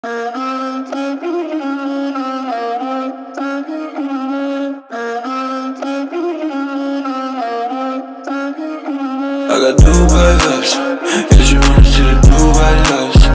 I got Dubai vibes. Yeah, she wanna see the Dubai lights.